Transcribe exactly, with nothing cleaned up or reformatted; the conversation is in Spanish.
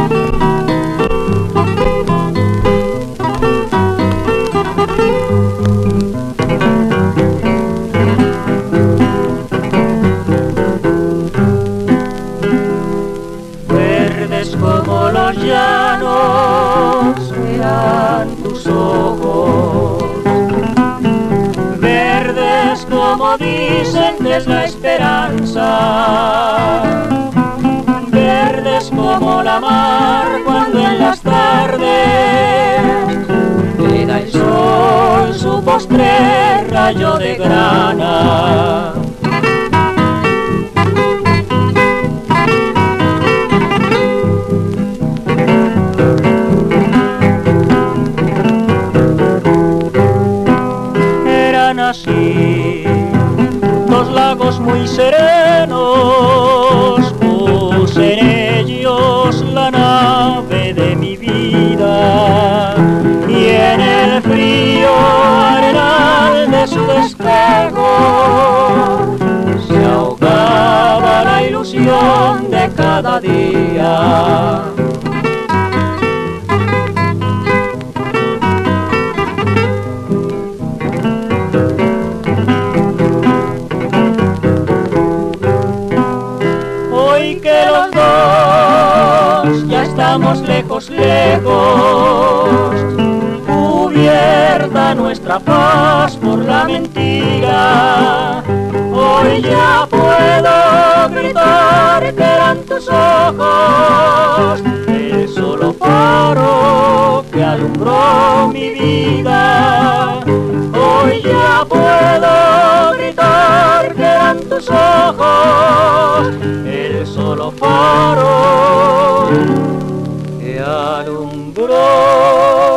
Como los llanos eran tus ojos, verdes como dicen que es la esperanza, verdes como la mar cuando en las tardes le da el sol su postrer rayo de grana. Así, dos lagos muy serenos, puse en ellos la nave de mi vida, y en el frío arenal de su despejo se ahogaba la ilusión de cada día. Hoy que los dos ya estamos lejos, lejos, cubierta nuestra paz por la mentira, hoy ya puedo gritar que eran tus ojos el solo faro que alumbró mi vida. Hoy ya puedo gritar que eran tus ojos el solo faro que alumbró